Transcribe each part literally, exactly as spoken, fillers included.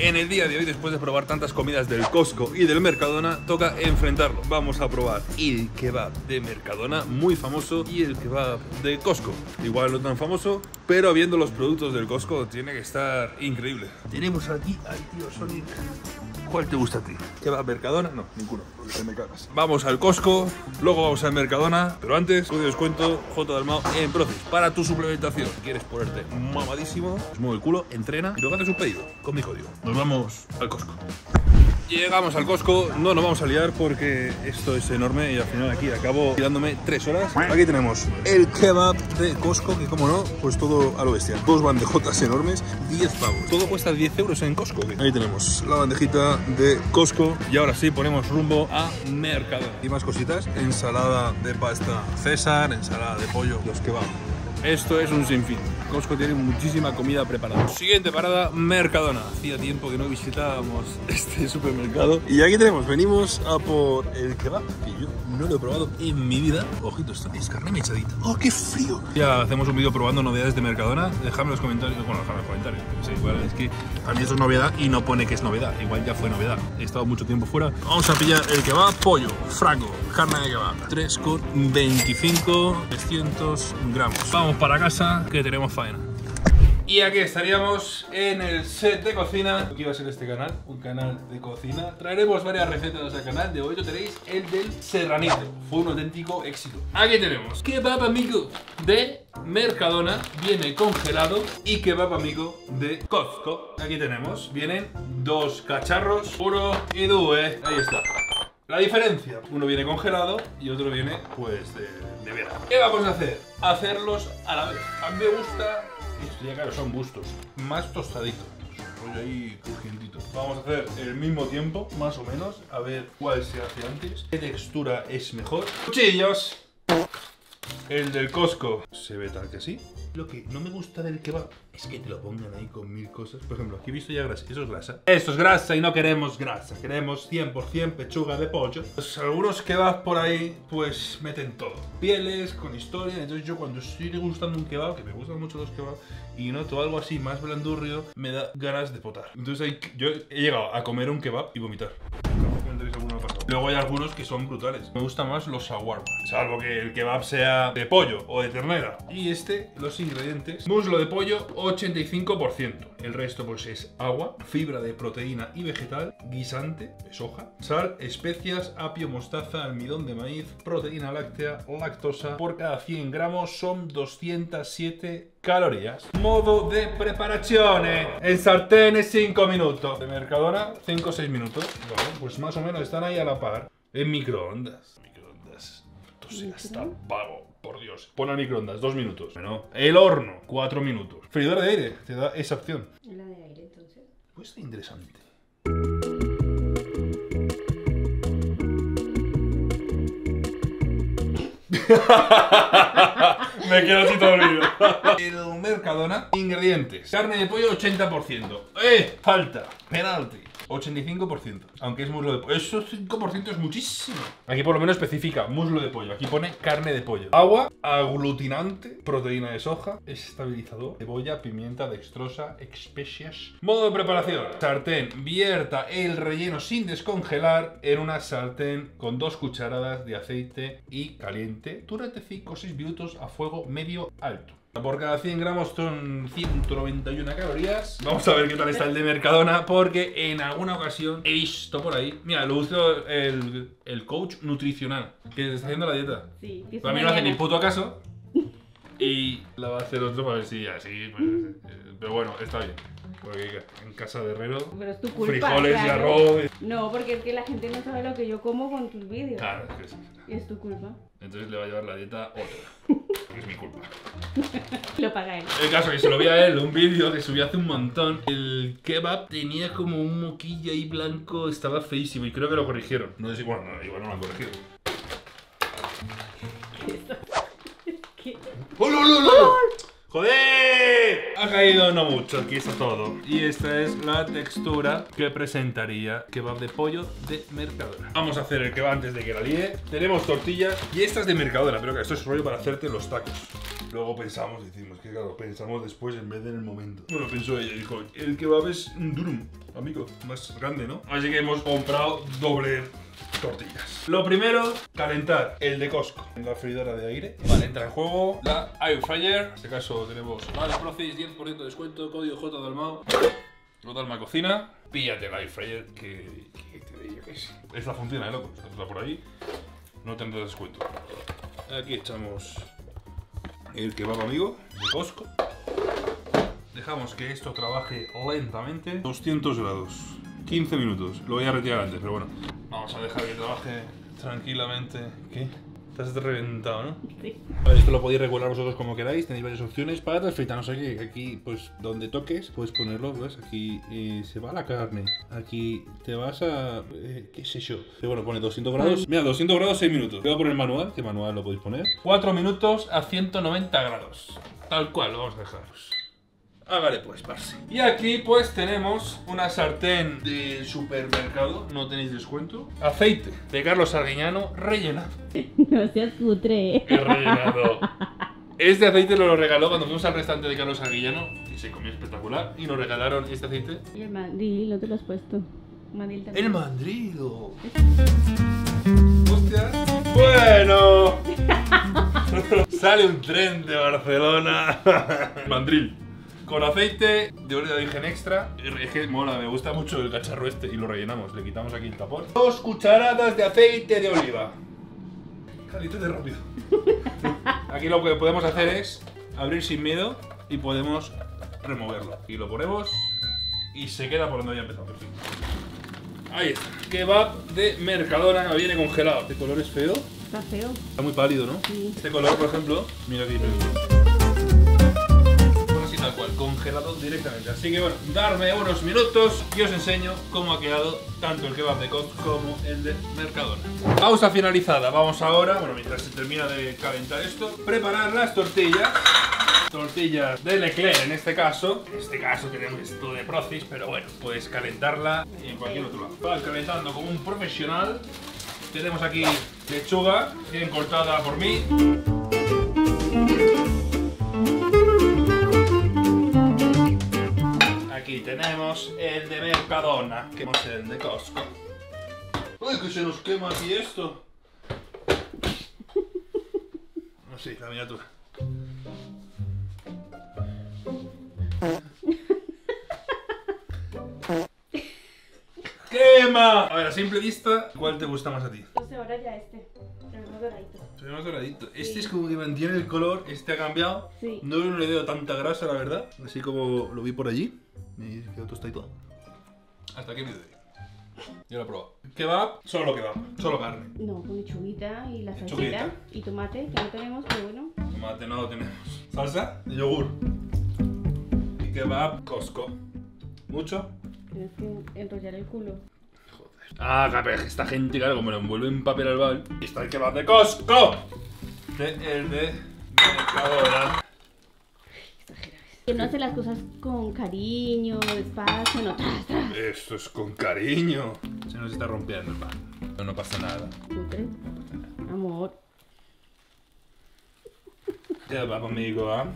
En el día de hoy, después de probar tantas comidas del Costco y del Mercadona, toca enfrentarlo. Vamos a probar el kebab de Mercadona, muy famoso, y el kebab de Costco, igual no tan famoso, pero viendo los productos del Costco tiene que estar increíble. Tenemos aquí al tío Sonic. ¿Cuál te gusta a ti? ¿Kebab Mercadona? No, ninguno, porque te me cagas. Vamos al Costco, luego vamos al Mercadona, pero antes, código de descuento J Dalmau en Procis para tu suplementación. ¿Quieres ponerte mamadísimo? Pues mueve el culo, entrena y luego haces un pedido con mi código. Nos vamos al Costco. Llegamos al Costco, no nos vamos a liar porque esto es enorme y al final aquí acabo tirándome tres horas. Aquí tenemos el kebab de Costco, que como no, pues todo a lo bestia. Dos bandejotas enormes, diez pavos. Todo cuesta diez euros en Costco. Ahí tenemos la bandejita de Costco y ahora sí ponemos rumbo a Mercadona. Y más cositas, ensalada de pasta César, ensalada de pollo, los kebab. Esto es un sinfín. Costco tiene muchísima comida preparada. Siguiente parada, Mercadona. Hacía tiempo que no visitábamos este supermercado. Y aquí tenemos, venimos a por el kebab, que yo no lo he probado en mi vida. Ojito, esto es carne mechadita. ¡Oh, qué frío! Ya hacemos un vídeo probando novedades de Mercadona. Dejadme en los comentarios. Bueno, dejadme en los comentarios. Sí, igual es que a mí eso es novedad y no pone que es novedad. Igual ya fue novedad. He estado mucho tiempo fuera. Vamos a pillar el kebab, pollo, franco, carne de kebab. tres con veinticinco, trescientos gramos. Vamos para casa que tenemos faena. Y aquí estaríamos en el set de cocina. Aquí va a ser este canal, un canal de cocina. Traeremos varias recetas al canal. De hoy lo tenéis el del serranito. Fue un auténtico éxito. Aquí tenemos kebab amigo de Mercadona, viene congelado, y kebab amigo de Costco. Aquí tenemos, vienen dos cacharros, uno y due. Ahí está. La diferencia, uno viene congelado y otro viene pues de, de verano. ¿Qué vamos a hacer? Hacerlos a la vez. A mí me gusta, esto ya claro, son gustos, más tostaditos. Rollo ahí crujientito. Vamos a hacer el mismo tiempo, más o menos, a ver cuál se hace antes, qué textura es mejor. Cuchillos. El del Costco se ve tal que así. Lo que no me gusta del kebab es que te lo pongan ahí con mil cosas. Por ejemplo, aquí he visto ya grasa. Eso es grasa. Esto es grasa y no queremos grasa. Queremos cien por cien pechuga de pollo. Pues algunos kebabs por ahí, pues meten todo. Pieles, con historia. Entonces yo cuando estoy degustando un kebab, que me gustan mucho los kebabs, y noto algo así más blandurrio, me da ganas de potar. Entonces ahí, yo he llegado a comer un kebab y vomitar. Luego hay algunos que son brutales. Me gustan más los shawarma, salvo que el kebab sea de pollo o de ternera. Y este, los ingredientes: muslo de pollo, ochenta y cinco por ciento. El resto pues es agua, fibra de proteína y vegetal, guisante de soja, sal, especias, apio, mostaza, almidón de maíz, proteína láctea, lactosa. Por cada cien gramos son doscientas siete calorías. Modo de preparación: en sartén cinco minutos. De Mercadona cinco o seis minutos. Bueno, pues más o menos están ahí a la par. En microondas. Microondas. Esto será tan vago. Por Dios. Pon al microondas dos minutos. Bueno, el horno cuatro minutos. Freidora de aire te da esa opción. La de aire, entonces. Pues está interesante. Me quedo así todo el vídeo. El Mercadona. Ingredientes: carne de pollo ochenta por ciento. ¡Eh! Falta. Penalti. ochenta y cinco por ciento. Aunque es muslo de pollo. Eso cinco por ciento es muchísimo. Aquí por lo menos especifica muslo de pollo. Aquí pone carne de pollo. Agua, aglutinante, proteína de soja, estabilizador, cebolla, pimienta, dextrosa, especias. Modo de preparación: sartén, vierta el relleno sin descongelar en una sartén con dos cucharadas de aceite y caliente durante cinco o seis minutos a fuego medio alto. Por cada cien gramos son ciento noventa y una calorías. Vamos a ver qué tal está el de Mercadona, porque en alguna ocasión he visto por ahí. Mira, lo uso el, el coach nutricional que está haciendo la dieta. Sí, que para mí no hace ni puto caso. Y la va a hacer otro para ver si así. Pues, pero bueno, está bien. Porque en casa de herrero, pero es tu culpa, frijoles claro. y arroz. No, porque es que la gente no sabe lo que yo como con tus vídeos. Claro, es que sí. Y es tu culpa. Entonces le va a llevar la dieta otra. Es mi culpa. Lo paga él. El caso es que se lo vi a él, un vídeo que subí hace un montón. El kebab tenía como un moquillo ahí blanco, estaba feísimo y creo que lo corrigieron. No sé si, bueno, no, igual no lo han corregido. ¿Qué? ¡Oh, no, no, no! ¡Joder! Ha caído no mucho, aquí está todo. Y esta es la textura que presentaría kebab de pollo de Mercadona. Vamos a hacer el kebab antes de que la líe. Tenemos tortillas y esta es de Mercadona, pero que esto es rollo para hacerte los tacos. Luego pensamos, decimos que claro, pensamos después en vez de en el momento. Bueno, pensó ella, dijo, el kebab es un durum, amigo, más grande, ¿no? Así que hemos comprado doble tortillas. Lo primero, calentar el de Costco en la freidora de aire. Vale, entra en juego la air fryer. En este caso tenemos Vale Procis, diez por ciento de descuento, código J Dalmao. J Dalmao Cocina. Píllate la air fryer que, que te digo que sí. Esta funciona, ¿eh, loco? Está por ahí. No tendrás descuento. Aquí echamos el kebab, amigo, de Costco. Dejamos que esto trabaje lentamente. doscientos grados. quince minutos. Lo voy a retirar antes, pero bueno. Vamos a dejar que trabaje tranquilamente. ¿Qué? Estás reventado, ¿no? Sí. Vale, esto lo podéis regular vosotros como queráis. Tenéis varias opciones. Patatas fritas, no sé qué. Aquí, pues, donde toques, puedes ponerlo, ¿ves? Aquí eh, se va la carne. Aquí te vas a... Eh, ¿Qué sé yo? Pero bueno, pone doscientos grados. Mira, doscientos grados, seis minutos. Voy a poner manual, que manual lo podéis poner. cuatro minutos a ciento noventa grados. Tal cual, lo vamos a dejaros. Hágale pues, parce. Y aquí pues tenemos una sartén del supermercado, no tenéis descuento. Aceite de Carlos Arguiñano, rellenado. No seas cutre. He rellenado. Este aceite lo regaló cuando fuimos al restaurante de Carlos Arguiñano y se comió espectacular. Y nos regalaron este aceite. Y el mandil, ¿no te lo has puesto? Mandil también. El mandrilo. Hostia. Bueno. Sale un tren de Barcelona. Mandril. Con aceite de óleo de origen extra. Es que mola, me gusta mucho el cacharro este. Y lo rellenamos, le quitamos aquí el tapón. Dos cucharadas de aceite de oliva. Calito de rápido. Aquí lo que podemos hacer es abrir sin miedo y podemos removerlo. Y lo ponemos y se queda por donde había empezado. Perfecto. Ahí está. Kebab de Mercadona, viene congelado. Este color es feo. Está feo. Está muy pálido, ¿no? Sí. Este color, por ejemplo, mira aquí. Tal cual, congelado directamente. Así que bueno, darme unos minutos y os enseño cómo ha quedado tanto el kebab de Costco como el de Mercadona. Pausa finalizada. Vamos ahora, bueno, mientras se termina de calentar esto, preparar las tortillas. Tortillas de Leclerc en este caso. En este caso tenemos esto de Procis, pero bueno, puedes calentarla en cualquier otro lado. Va calentando como un profesional. Tenemos aquí lechuga, bien cortada por mí. Aquí tenemos el de Mercadona, que es el de Costco. ¡Uy, que se nos quema aquí esto! Así, la miniatura. ¡Quema! A ver, a simple vista, ¿cuál te gusta más a ti? Entonces ahora ya este. El más doradito. Se ve más doradito. Sí. Este es como que mantiene el color, este ha cambiado. Sí. No le veo tanta grasa, la verdad. Así como lo vi por allí. Me quedó tostadito. Hasta aquí me doy. Yo lo he probado. Kebab, solo kebab, solo carne. No, con lechuguita y la Lechuguita. salsita. Y tomate, que no tenemos, pero bueno. Tomate no lo tenemos. Salsa y yogur. Y kebab, Costco. ¿Mucho? Tienes que enrollar el culo. Joder. Ah, capaz, esta gente, claro, como lo envuelve en papel albal. Y está el kebab de Costco. De, el de Mercadona. Que no hace las cosas con cariño, despacio, no tras, tras. Esto es con cariño. Se nos está rompiendo el pan. Pero no pasa nada. Cutre. No pasa nada. Amor. Kebab, amigo, ¿ah?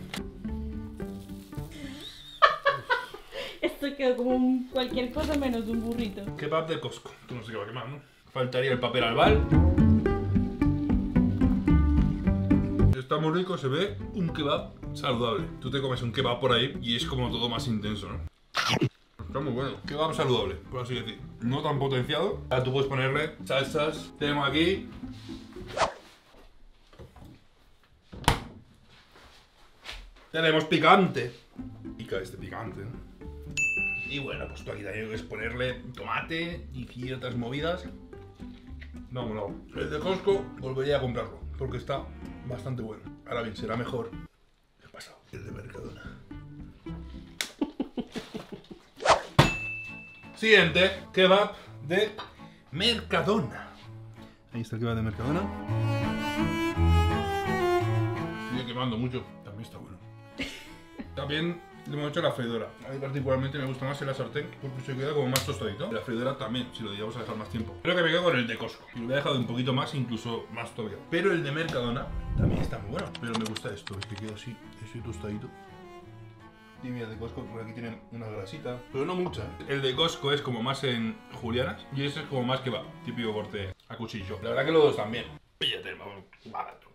Esto quedó como un cualquier cosa menos un burrito. Kebab de Costco. Tú no sé qué va a quemar, ¿no? Faltaría el papel albal. Está muy rico, se ve un kebab saludable. Tú te comes un kebab por ahí y es como todo más intenso, ¿no? Está muy bueno. Kebab saludable, por así decir. No tan potenciado. Ahora tú puedes ponerle salsas. Tenemos aquí... Tenemos picante. Pica este picante, ¿no? Y bueno, pues tú aquí también puedes ponerle tomate y ciertas movidas. No, no. El de Costco volvería a comprarlo, porque está bastante bueno. Ahora bien, será mejor. ¿Qué ha pasado? El de Mercadona. Siguiente, kebab de Mercadona. Ahí está el kebab de Mercadona. Sigue quemando mucho. También está bueno. También le hemos hecho la freidora. A mí particularmente me gusta más en la sartén porque se queda como más tostadito. La freidora también, si lo llevamos a dejar más tiempo. Creo que me quedo con el de Costco. Y lo he dejado un poquito más, incluso más todavía. Pero el de Mercadona también está muy bueno. Pero me gusta esto, es que queda así, así tostadito. Y mira, el de Costco, por aquí tienen una grasita, pero no mucha, ¿eh? El de Costco es como más en julianas y ese es como más que va, típico corte a cuchillo. La verdad que los dos también. Píllate, vamos, barato.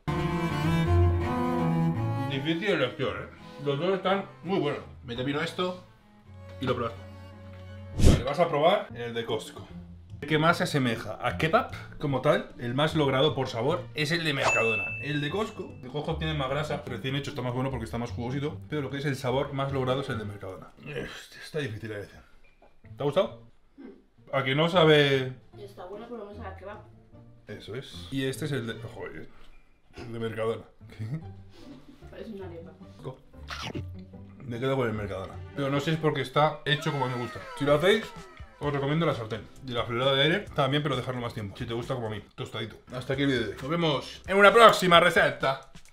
Difícil elección, ¿eh? Los dos están muy buenos. Me te vino esto y lo pruebas. Vale, vas a probar el de Costco. El que más se asemeja a kebab, como tal, el más logrado por sabor, es el de Mercadona. El de Costco, el de Costco tiene más grasa, recién hecho está más bueno porque está más jugosito, pero lo que es el sabor más logrado es el de Mercadona. Está difícil a veces. ¿Te ha gustado? ¿A que no sabe...? Está bueno, pero no sabe a kebab. Eso es. Y este es el de... Joder, el de Mercadona. ¿Qué? Parece una arepa. Me quedo con el Mercadona. Pero no sé si es porque está hecho como me gusta. Si lo hacéis, os recomiendo la sartén. Y la freidora de aire también, pero dejarlo más tiempo. Si te gusta como a mí, tostadito. Hasta aquí el vídeo de hoy. Nos vemos en una próxima receta.